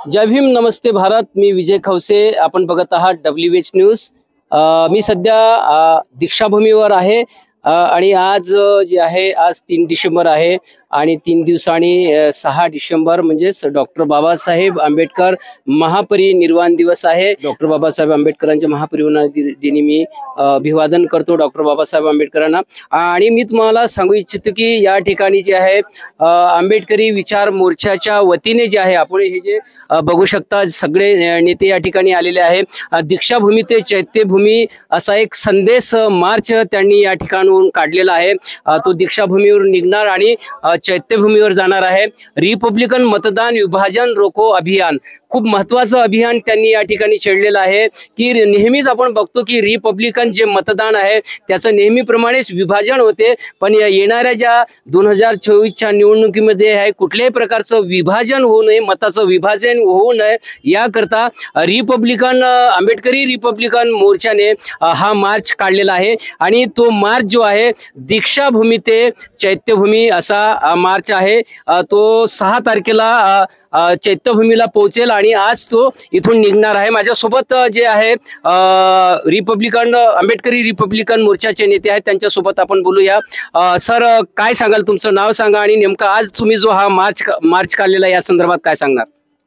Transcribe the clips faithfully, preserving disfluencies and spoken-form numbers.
जय भीम, नमस्ते भारत. मी विजय खवसे. आपण बघत आहात डब्ल्यू एच न्यूज. अ, मी सध्या अ, दीक्षाभूमीवर आहे अ, आणि आज अ, जे आहे आज तीन डिसेंबर आहे आणि तीन दिवसांनी अ, सहा डिसेंबर म्हणजेच डॉक्टर बाबासाहेब आंबेडकर महापरिनिर्वाण दिवस आहे. डॉक्टर बाबासाहेब आंबेडकरांच्या महापरिनिर्वाण दि- दिनी मी अ, अभिवादन करतो डॉक्टर बाबासाहेब आंबेडकरांना. आणि मी तुम्हाला सांगू इच्छितो की या ठिकाणी जे आहे अ, आंबेडकरी विचार मोर्चाच्या वतीने जे आहे आपण हे जे अ, बघू शकता सगळे अ, नेते या ठिकाणी आलेले आहे. अ, दीक्षाभूमी ते चैत्यभूमी असा एक संदेश अ, मार्च त्यांनी या ठिकाणाहून काढलेला आहे. अ, तो दीक्षाभूमीवर निघणार आणि अ, चैत्यभूमीवर जाणार आहे. रिपब्लिकन मतदान विभाजन रोको अभियान खूप महत्वाचं अभियान त्यांनी या ठिकाणी छेडलेलं आहे की नेहमीच आपण बघतो की रिपब्लिकन जे मतदान आहे त्याचं नेहमीप्रमाणेच विभाजन होते, पण या येणाऱ्या ज्या दोन हजार चोवीसच्या निवडणुकीमध्ये आहे कुठल्याही प्रकारचं विभाजन होऊ नये, मताचं विभाजन होऊ नये याकरता रिपब्लिकन आंबेडकरी रिपब्लिकन मोर्चाने अ, हा मार्च काढलेला आहे. आणि तो मार्च जो आहे दीक्षाभूमी ते चैत्यभूमी असा अ, मार्च आहे. अ, तो सहा तारखेला अ, अ, चैत्यभूमीला पोहोचेल आणि आज तो इथून निघणार आहे. माझ्यासोबत अ, जे आहे अ, रिपब्लिकन आंबेडकरी रिपब्लिकन मोर्चाचे नेते आहेत त्यांच्यासोबत आपण बोलूया. अ, सर, अ, काय सांगाल, तुमचं नाव सांगा आणि नेमका आज तुम्ही जो हा मार्च मार्च काढलेला या संदर्भात काय सांगणार?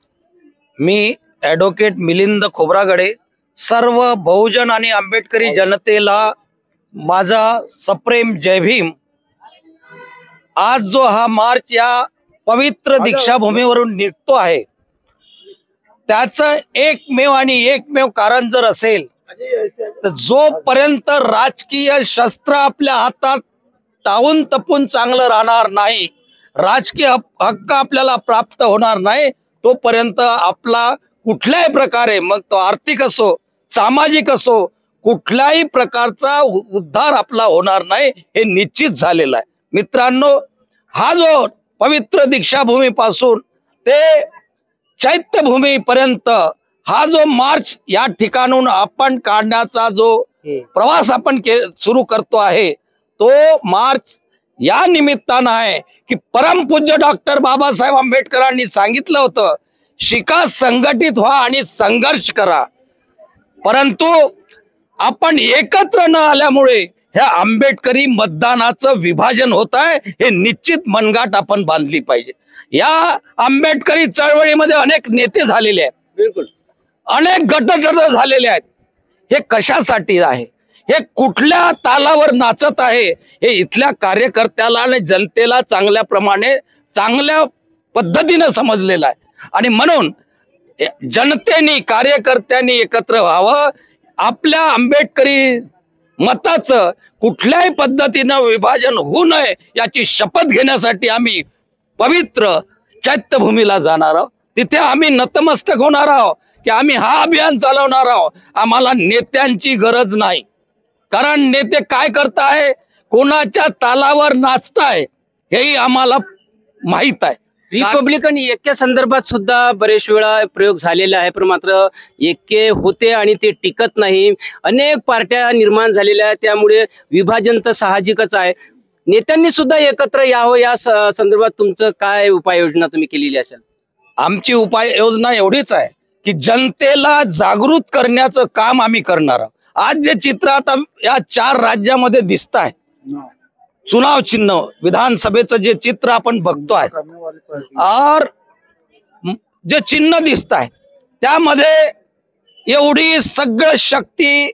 मी ॲडव्होकेट मिलिंद खोब्रागडे. सर्व बहुजन आणि आंबेडकरी जनतेला माझा सप्रेम जय भीम. आज जो हा मार्च या पवित्र दीक्षाभूमीवरून निघतो आहे त्याचं एकमेव आणि एकमेव कारण जर असेल तर जोपर्यंत राजकीय शस्त्र आपल्या हातात तावून तपून चांगलं राहणार नाही, राजकीय हक हक्क आपल्याला प्राप्त होणार नाही, तोपर्यंत आपला कुठल्याही प्रकारे, मग तो आर्थिक असो सामाजिक असो, कुठल्याही प्रकारचा उ- उद्धार आपला होणार नाही हे निश्चित झालेलं आहे. मित्रांनो, हा जो पवित्र दीक्षाभूमी पासून ते चैत्यभूमी पर्यंत हा जो मार्च या ठिकाणून आपण काढण्याचा जो प्रवास आपण सुरू करतो आहे तो मार्च या निमित्तानं आहे की परमपूज्य डॉक्टर बाबासाहेब आंबेडकरांनी सांगितलं होतं, शिका, संघटित व्हा आणि संघर्ष करा. परंतु आपण एकत्र न आल्यामुळे ह्या आंबेडकरी मतदानाचं विभाजन होत आहे हे निश्चित मनगाठ आपण बांधली पाहिजे. या आंबेडकरी चळवळीमध्ये अनेक नेते झालेले आहेत, बिलकुल अनेक गटगट झालेले आहेत. हे कशासाठी आहे, हे कुठल्या तालावर नाचत आहे हे इथल्या कार्यकर्त्याला आणि जनतेला चांगल्या प्रमाणे चांगल्या पद्धतीने समजलेलं आहे. आणि म्हणून जनतेने कार्यकर्त्यांनी एकत्र व्हावं, आपल्या आंबेडकरी मताचं कुठल्याही पद्धतीनं विभाजन होऊ नये याची शपथ घेण्यासाठी आम्ही पवित्र चैत्यभूमीला जाणार आहोत. तिथे आम्ही नतमस्तक होणार आहोत की आम्ही हा अभियान चालवणार आहोत. आम्हाला नेत्यांची गरज नाही, कारण नेते काय करताय, कोणाच्या तालावर नाचताय हेही आम्हाला माहित आहे. रिपब्लिकन ऐक्या संदर्भात सुद्धा बरेच वेळा प्रयोग झालेला आहे, पण मात्र ऐक्य होते आणि ते टिकत नाही. अनेक पार्ट्या निर्माण झालेल्या आहेत, त्यामुळे विभाजन तर साहजिकच आहे. नेत्यांनी सुद्धा एकत्र यावं या स- संदर्भात तुमचं काय उपाययोजना तुम्ही केलेली असेल? आमची उपाययोजना एवढीच आहे की जनतेला जागृत करण्याचं काम आम्ही करणार आहोत. आज जे चित्र आता या चार राज्यामध्ये दिसत आहे, चुनाव चिन्ह विधानसभेचं जे चित्र आपण बघतोय और जे चिन्ह दिसत आहे त्यामध्ये एवढी सगळं शक्ती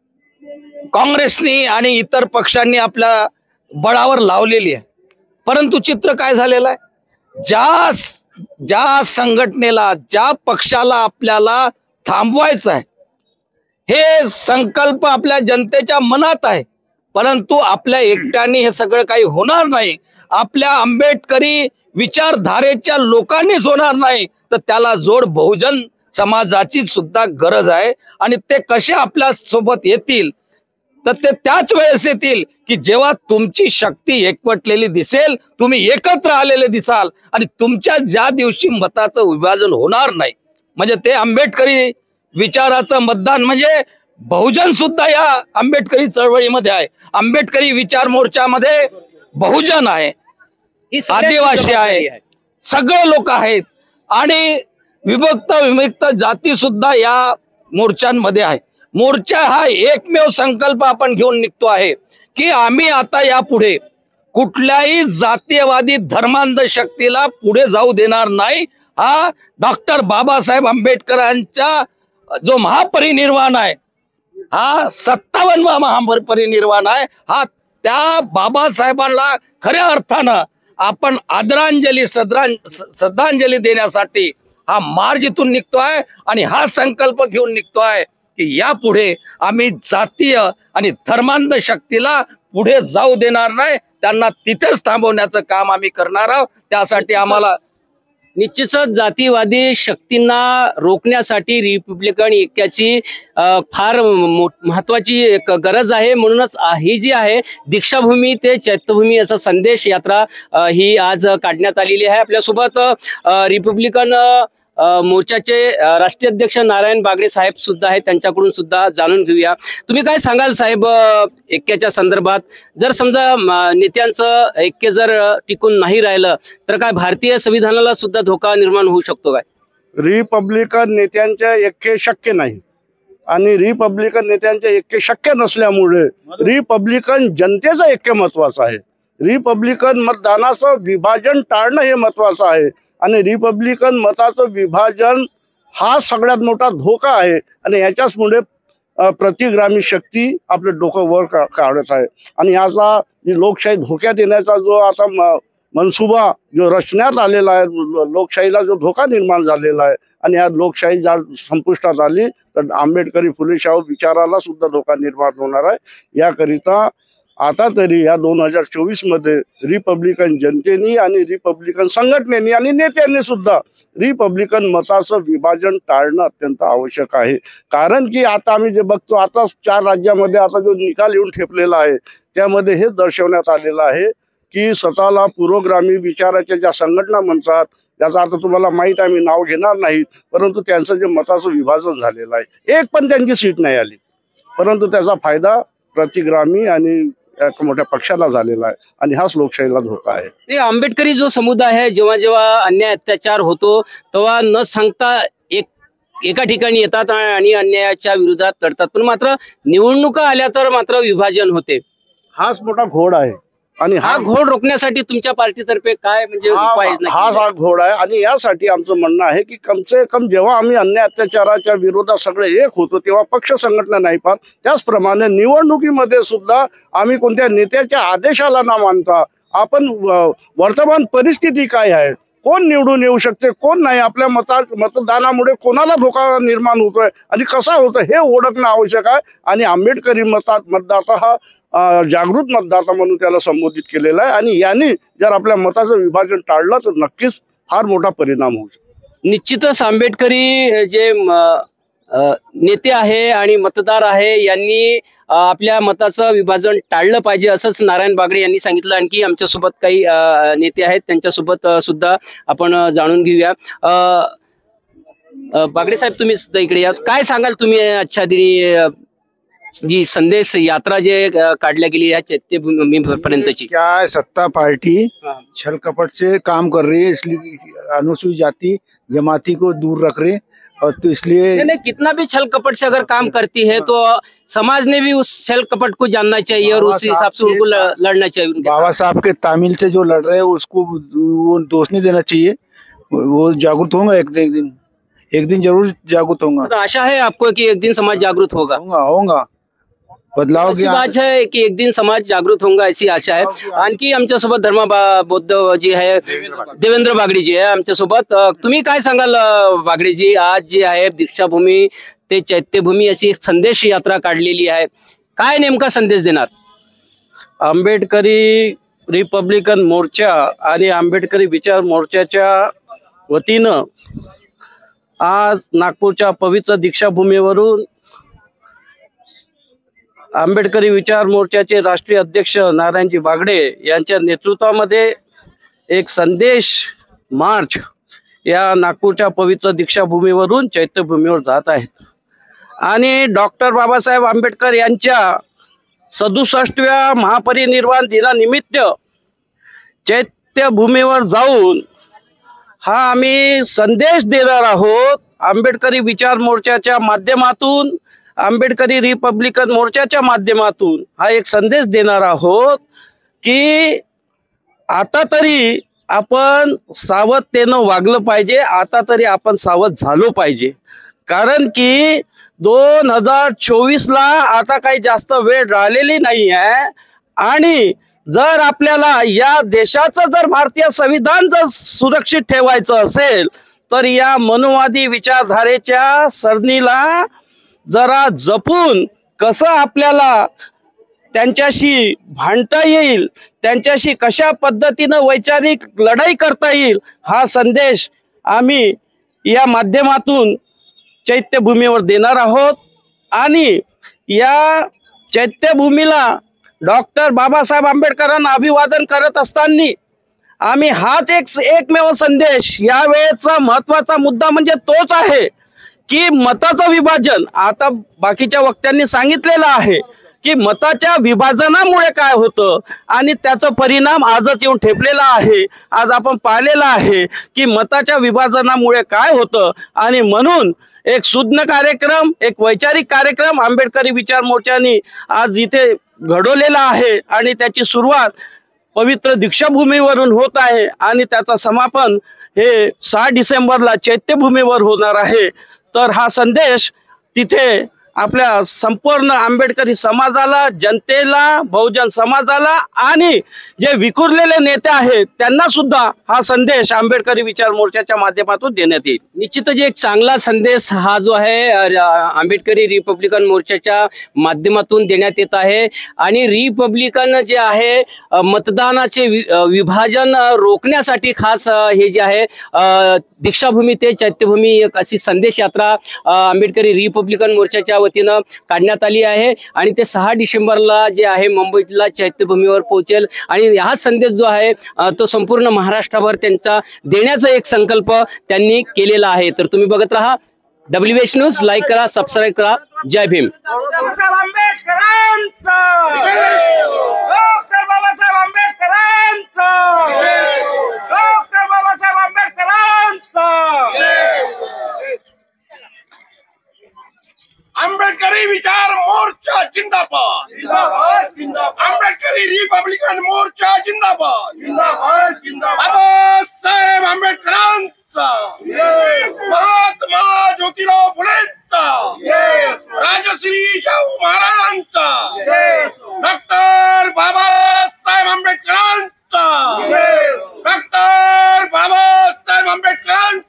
काँग्रेसनी आणि इतर पक्षांनी आपल्या बळावर लावलेली आहे. परंतु चित्र काय झालेलं आहे, ज्या ज्या संघटनेला, ज्या पक्षाला आपल्याला थांबवायचं आहे हे संकल्प आपल्या जनतेच्या मनात आहे, परंतु आपल्या एकट्याने हे सगळं काही होणार नाही. आपल्या आंबेडकरी विचारधारेच्या लोकांनीच होणार नाही, तर त्याला जोड बहुजन समाजाची सुद्धा गरज आहे. आणि ते कसे आपल्या सोबत येतील, तर ते त्याच वेळेस येतील की जेव्हा तुमची शक्ती एकवटलेली दिसेल, तुम्ही एकत्र आलेले दिसाल आणि तुमच्या ज्या दिवशी मताचं विभाजन होणार नाही, म्हणजे ते आंबेडकरी विचाराचं मतदान, म्हणजे बहुजन सुद्धा या आंबेडकरी चळवळीमध्ये आहे. आंबेडकरी विचार मोर्चामध्ये बहुजन आहे, ही सगळ्यांची आदिवासी जबाबदारी आहे, सगळे लोक आहेत. आणि विभक्त विमुक्त जाती सुद्धा या मोर्चांमध्ये आहे. मोर्चा हा एकमेव संकल्प आपण घेऊन निघतो आहे की आम्ही आता यापुढे कुठल्याही जातीयवादी धर्मांध शक्तीला पुढे जाऊ देणार नाही. हा डॉक्टर बाबासाहेब आंबेडकरांचा जो महापरिनिर्वाण आहे, हा सत्तावन्नवा महापरिनिर्वाण आहे, हा त्या बाबासाहेबांना खऱ्या अर्थानं आपण आदरांजली श्रद्धांजली देण्यासाठी हा मार्ग इथून निघतोय आणि हा संकल्प घेऊन निघतोय की यापुढे आम्ही जातीय आणि धर्मांध शक्तीला पुढे जाऊ देणार नाही. त्यांना तिथेच थांबवण्याचं काम आम्ही करणार आहोत. त्यासाठी आम्हाला निश्चितच जातीवादी शक्तींना रोखण्यासाठी रिपब्लिकन ऐक्याची फार महत्वाची एक गरज आहे. म्हणूनच ही जी आहे दीक्षाभूमी ते चैत्यभूमी असा संदेश यात्रा ही आज काढण्यात आलेली आहे. आपल्यासोबत रिपब्लिकन मोर्चाचे राष्ट्रीय अध्यक्ष नारायण बागडे साहेब सुद्धा आहेत, त्यांच्याकडून सुद्धा जाणून घेऊया. तुम्ही काय सांगाल साहेब ऐक्याच्या संदर्भात? जर समजा नेत्यांचं ऐक्य जर टिकून नाही राहिलं तर काय भारतीय संविधानाला सुद्धा धोका निर्माण होऊ शकतो काय? रिपब्लिकन नेत्यांचे ऐक्य शक्य नाही आणि रिपब्लिकन नेत्यांचे ऐक्य शक्य नसल्यामुळे रिपब्लिकन जनतेचं ऐक्य महत्वाचं आहे. रिपब्लिकन मतदानाचं विभाजन टाळणं हे महत्वाचं आहे आणि रिपब्लिकन मताचं विभाजन हा सगळ्यात मोठा धोका आहे आणि याच्याचमुळे प्रतिग्रामी शक्ती आपले डोकं वर का काढत आहे. आणि याचा लोकशाही धोक्यात येण्याचा जो आता मनसुबा जो रचण्यात आलेला आहे, लोकशाहीला जो धोका निर्माण झालेला आहे आणि या लोकशाही जर संपुष्टात आली तर आंबेडकरी फुलेशाहू विचाराला सुद्धा धोका निर्माण होणार आहे. याकरिता आता तरी या दोन हजार चोवीस मध्ये रिपब्लिकन जनतेनी आणि रिपब्लिकन संघटनेनी आणि नेत्यांनी सुद्धा रिपब्लिकन मताचं विभाजन टाळणं अत्यंत आवश्यक आहे. कारण की आता आम्ही जे बघतो, आता चार राज्यामध्ये आता जो निकाल येऊन ठेपलेला आहे त्यामध्ये हे दर्शवण्यात आलेलं आहे की स्वतःला पुरोगामी विचाराच्या ज्या संघटना म्हणतात, त्याचं आता तुम्हाला माहीत आहे, मी नाव घेणार नाही, परंतु त्यांचं जे मताचं विभाजन झालेलं आहे, एक पण त्यांची सीट नाही आली, परंतु त्याचा फायदा प्रतिग्रामी आणि मोठ्या पक्षाला झालेला आहे आणि हाच लोकशाहीला धोका आहे. आंबेडकरी जो समुदाय आहे, जेव्हा जेव्हा अन्याय अत्याचार होतो तेव्हा न सांगता एक एका ठिकाणी येतात आणि अन्यायाच्या विरोधात लढतात, पण मात्र निवडणुका आल्या तर मात्र विभाजन होते. हाच मोठा घोड आहे आणि हा घोड रोखण्यासाठी तुमच्या पार्टीतर्फे काय म्हणजे उपाय? हाच हा घोड आहे आणि यासाठी आमचं म्हणणं आहे की कमसे कम जेव्हा आम्ही अन्याय अत्याचाराच्या विरोधात सगळे एक होतो तेव्हा पक्ष संघटना नाही, पण त्याचप्रमाणे निवडणुकीमध्ये सुद्धा आम्ही कोणत्या नेत्याच्या आदेशाला न मानता आपण वर्तमान परिस्थिती काय आहे, कोण निवडून येऊ शकते, कोण नाही, आपल्या मता मतदानामुळे कोणाला धोका निर्माण होतोय आणि कसा होतोय हे ओळखणं आवश्यक आहे. आणि आंबेडकरी मतात मतदाता हा जागृत मतदाता म्हणून त्याला संबोधित केलेला आहे आणि यांनी जर आपल्या मताचं विभाजन टाळलं तर नक्कीच फार मोठा परिणाम होऊ शकतो. निश्चितच आंबेडकरी जे नेते आहे आणि मतदार आहे यांनी आपल्या मताचं विभाजन टाळलं पाहिजे असंच नारायण बागडे यांनी सांगितलं. आणखी आमच्यासोबत काही नेते आहेत, त्यांच्यासोबत सुद्धा आपण जाणून घेऊया. बागडे साहेब, तुम्ही सुद्धा इकडे या. काय सांगाल तुम्ही आजच्या दिनी जी संदेश यात्रा जे काढल्या गेली है चैत्यभूमि पर्यंतची? क्या है, सत्ता पार्टी छल कपट से काम कर रही है, इसलिए अनुसूचित जाति जमाती को दूर रख रहे और तो इसलिए नहीं, नहीं, कितना भी छल कपट से अगर काम करती है तो समाज ने भी उस छल कपट को जानना चाहिए और उस हिसाब से उनको लड़ना चाहिए. बाबा साहब के तामिल से जो लड़ रहे हैं उसको वो दोष नहीं देना चाहिए. वो जागरूक होगा एक दिन, एक दिन जरूर जागरूक होगा. तो आशा है आपको कि एक दिन समाज जागरूक होगा? होगा होगा बदलाव की बात है कि एक दिन समाज जागृत होगा, ऐसी आशा है. आणखी आमच्यासोबत धर्मा बौद्ध जी आहे, देवेंद्र बागडी जी आहे आमच्यासोबत. तुम्ही काय सांगाल बागडी जी, आज जी आहे दीक्षाभूमी ते चैत्यभूमी अशी संदेश यात्रा काढलेली आहे, काय नेमका संदेश देणार? आंबेडकरी रिपब्लिकन मोर्चा आणि आंबेडकरी विचार मोर्चाच्या वतीनं आज नागपूरच्या पवित्र दीक्षाभूमीवरून आंबेडकरी विचार मोर्चाचे राष्ट्रीय अध्यक्ष नारायणजी बागडे यांच्या नेतृत्वामध्ये एक संदेश मार्च या नागपूरच्या पवित्र दीक्षाभूमीवरून चैत्यभूमीवर जात आहेत. आणि डॉक्टर बाबासाहेब आंबेडकर यांच्या सदुसष्टव्या महापरिनिर्वाण दिनानिमित्त चैत्यभूमीवर जाऊन हा आम्ही संदेश देणार आहोत. आंबेडकरी विचार मोर्चाच्या माध्यमातून, आंबेडकरी रिपब्लिकन मोर्चाच्या माध्यमातून हा एक संदेश देणार आहोत की आता तरी आपण सावधतेनं वागलं पाहिजे. आता तरी आपण सावध झालो पाहिजे. कारण की दोन हजार चोवीस ला आता काही जास्त वेळ राहिलेली नाही आहे. आणि जर आपल्याला या देशाचं जर भारतीय संविधान जर सुरक्षित ठेवायचं असेल तर या मनुवादी विचारधारेच्या सरणीला जरा जपून कसं आपल्याला त्यांच्याशी भांडता येईल, त्यांच्याशी कशा पद्धतीनं वैचारिक लढाई करता येईल, हा संदेश आम्ही या माध्यमातून चैत्यभूमीवर देणार आहोत. आणि या चैत्यभूमीला डॉक्टर बाबासाहेब आंबेडकरांना अभिवादन करत असताना आम्ही हाच एक एकमेव संदेश, यावेळेचा महत्वाचा मुद्दा म्हणजे तोच आहे की मताचं विभाजन. आता बाकीच्या वक्त्यांनी सांगितलेलं आहे की मताच्या विभाजनामुळे काय होतं आणि त्याचा परिणाम आजच येऊन ठेपलेला आहे. आज आपण पाहिलेला आहे की मताच्या विभाजनामुळे काय होतं. आणि म्हणून एक सुज्ञ कार्यक्रम, एक वैचारिक कार्यक्रम आंबेडकरी विचार मोर्चाने आज इथे घडवलेला आहे. आणि त्याची सुरुवात पवित्र दीक्षाभूमीवरून होत आहे आणि त्याचा समापन हे सहा डिसेंबरला चैत्यभूमीवर होणार आहे. तर हा संदेश तिथे आपल्या संपूर्ण आंबेडकरी समाजाला, जनतेला, बहुजन समाजाला आणि जे विखुरलेले नेते आहेत त्यांना सुद्धा हा संदेश आंबेडकरी विचार मोर्चाच्या माध्यमातून देण्यात येईल. निश्चितच एक चांगला संदेश हा जो आहे अ, आंबेडकरी रिपब्लिकन मोर्चाच्या माध्यमातून देण्यात येत आहे. आणि रिपब्लिकन जे आहे अ, मतदानाचे वि, अ, विभाजन अ, रोखण्यासाठी खास अ, हे जे आहे अ, दीक्षाभूमी ते चैत्यभूमी एक अशी संदेश यात्रा अ, आंबेडकरी रिपब्लिकन मोर्चाच्या वतीनं काढण्यात आली आहे. आणि ते सहा डिसेंबरला जे आहे मुंबईतला चैत्यभूमीवर पोहोचेल. आणि हा संदेश जो आहे अ, तो संपूर्ण महाराष्ट्रभर त्यांचा देण्याचा एक संकल्प त्यांनी केलेला आहे. तर तुम्ही बघत राहा डब्ल्यू एच न्यूज. लाईक करा, सबस्क्राईब करा. जय भीम. बाबासाहेब आंबेडकरांचा डॉक्टर बाबासाहेब आंबेडकरांचा डॉक्टर बाबासाहेब आंबेडकरांचा आंबेडकरी विचार मोर्चा जिंदाबाद जिंदाबाद जिंदाबाद आंबेडकरी रिपब्लिकन मोर्चा जिंदाबाद जिंदाबाद जिंदाबाद बाबासाहेब आंबेडकरांचा महात्मा ज्योतिराव फुलेंचा राजश्री शाहू महाराजांचा डॉक्टर बाबासाहेब आंबेडकरांचा डॉक्टर बाबासाहेब आंबेडकरांचा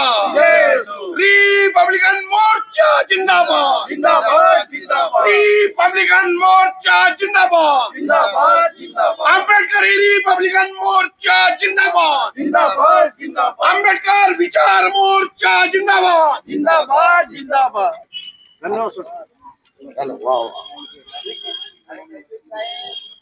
रिपब्लिकन मोर्चा जिंदाबाद जिंदाबाद जिंदाबाद रिपब्लिकन मोर्चा जिंदाबाद जिंदाबाद जिंदाबाद आंबेडकरी रिपब्लिकन मोर्चा जिंदाबाद जिंदाबाद जिंदाबाद आंबेडकर विचार मोर्चा जिंदाबाद जिंदाबाद जिंदाबाद धन्यवाद.